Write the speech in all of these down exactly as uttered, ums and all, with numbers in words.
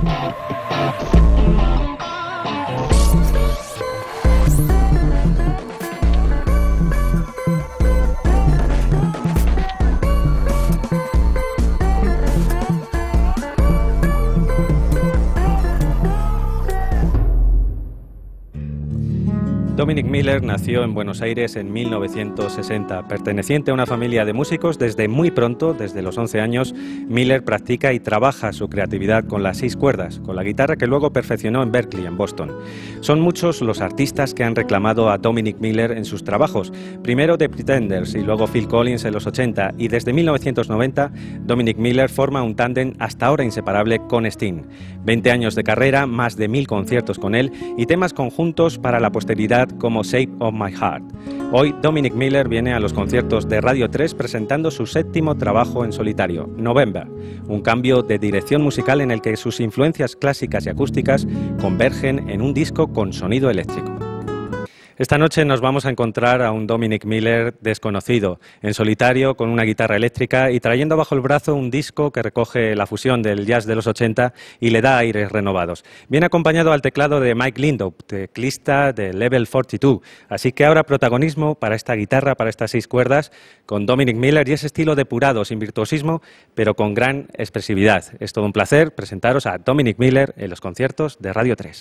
Dominic Miller nació en Buenos Aires en mil novecientos sesenta. Perteneciente a una familia de músicos, desde muy pronto, desde los once años, Miller practica y trabaja su creatividad con las seis cuerdas, con la guitarra que luego perfeccionó en Berklee, en Boston. Son muchos los artistas que han reclamado a Dominic Miller en sus trabajos, primero The Pretenders y luego Phil Collins en los ochenta, y desde mil novecientos noventa Dominic Miller forma un tándem hasta ahora inseparable con Sting. veinte años de carrera, más de mil conciertos con él y temas conjuntos para la posteridad como Shape of My Heart. Hoy Dominic Miller viene a los conciertos de Radio tres presentando su séptimo trabajo en solitario, November, un cambio de dirección musical en el que sus influencias clásicas y acústicas convergen en un disco con sonido eléctrico. Esta noche nos vamos a encontrar a un Dominic Miller desconocido, en solitario, con una guitarra eléctrica y trayendo bajo el brazo un disco que recoge la fusión del jazz de los ochenta y le da aires renovados. Viene acompañado al teclado de Mike Lindau, teclista de Level cuarenta y dos. Así que ahora protagonismo para esta guitarra, para estas seis cuerdas, con Dominic Miller y ese estilo depurado, sin virtuosismo, pero con gran expresividad. Es todo un placer presentaros a Dominic Miller en los conciertos de Radio tres.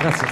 Gracias.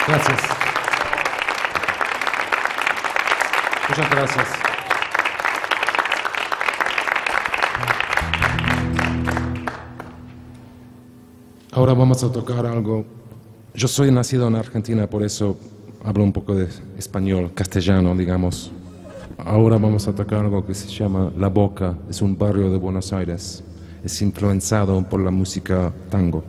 Gracias. Muchas gracias. Ahora vamos a tocar algo. Yo soy nacido en Argentina, por eso hablo un poco de español, castellano, digamos. Ahora vamos a tocar algo que se llama La Boca. Es un barrio de Buenos Aires. Es influenciado por la música tango.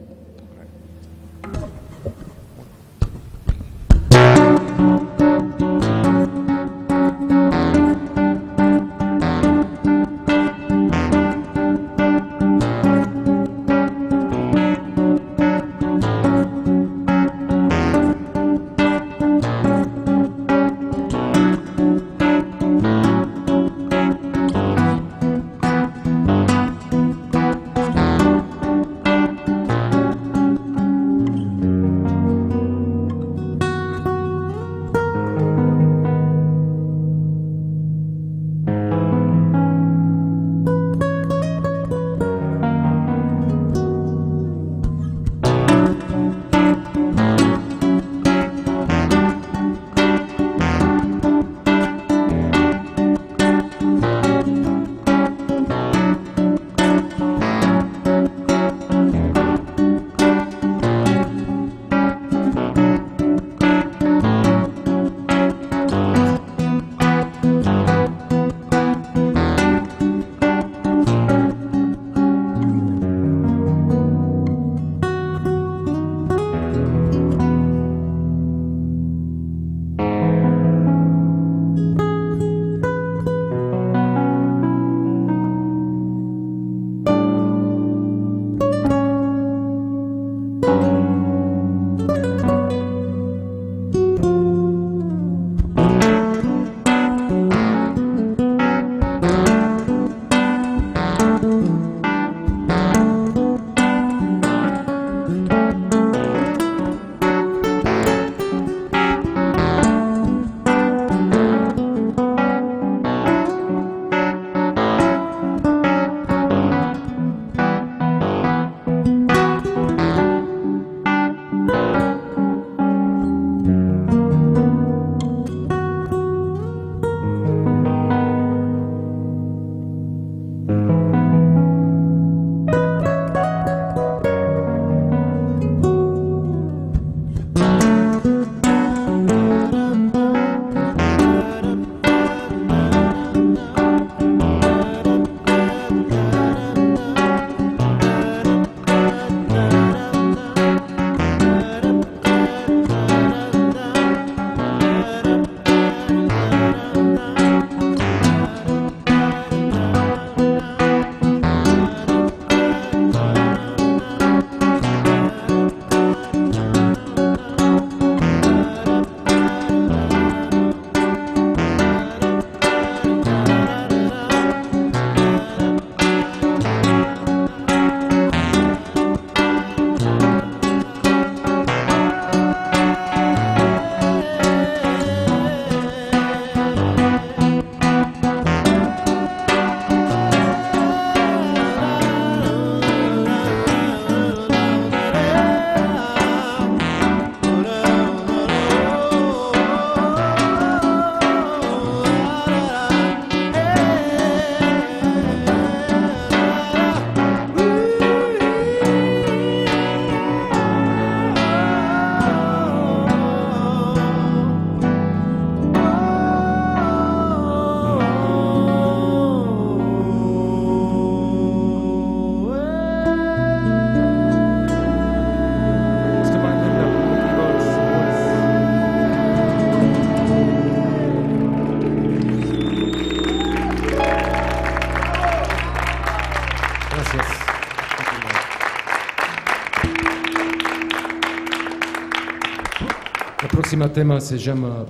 El próximo tema se llama,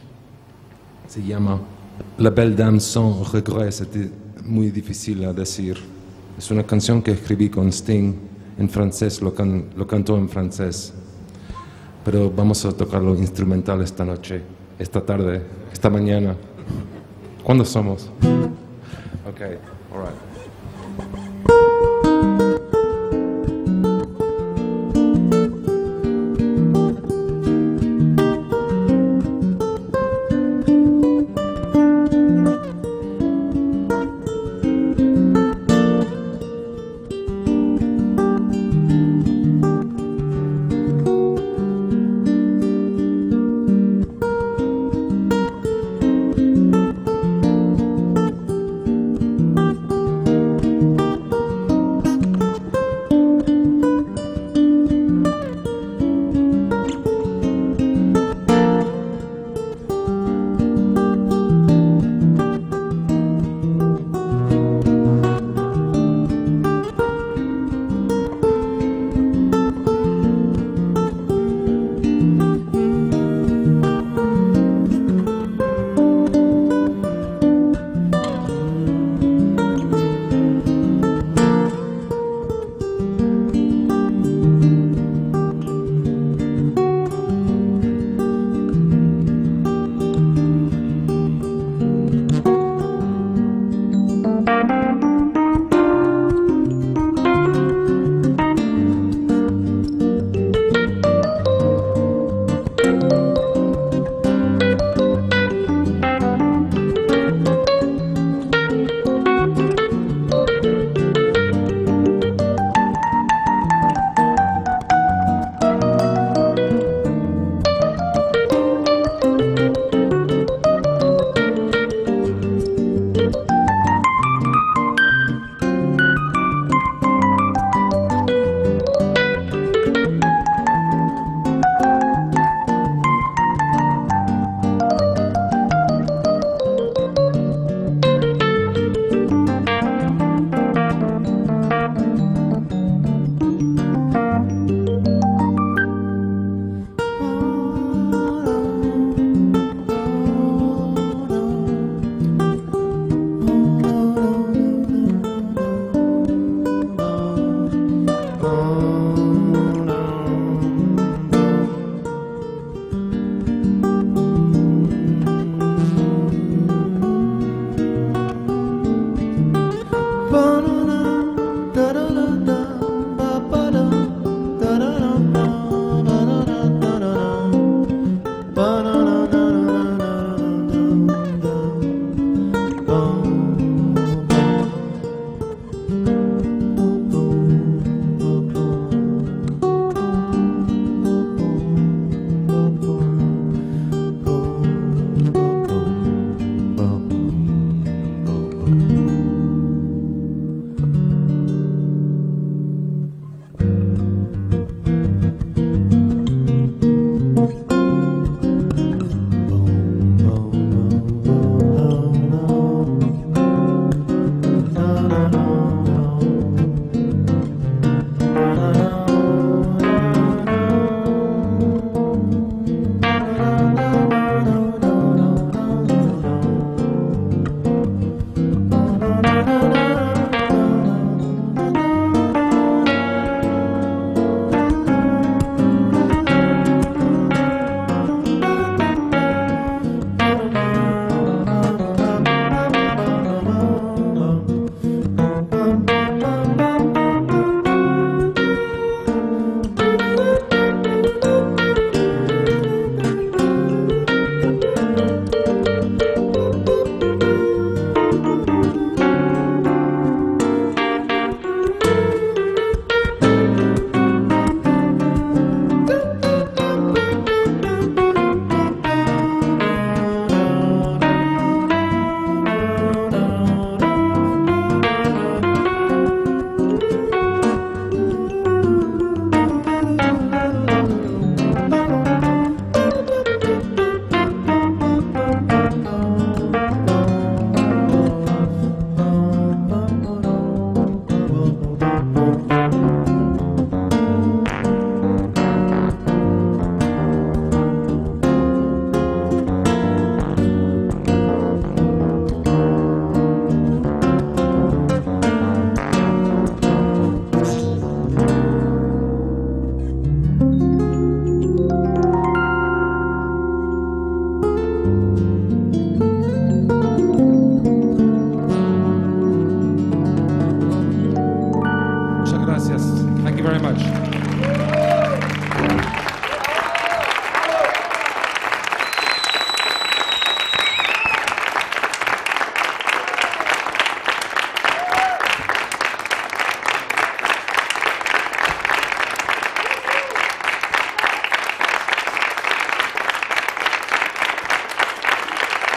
se llama La Belle Dame sans regret. C'était muy difícil a decir. Es una canción que escribí con Sting en francés, lo, can, lo cantó en francés. Pero vamos a tocarlo instrumental esta noche, esta tarde, esta mañana. ¿Cuándo somos? Okay, all right.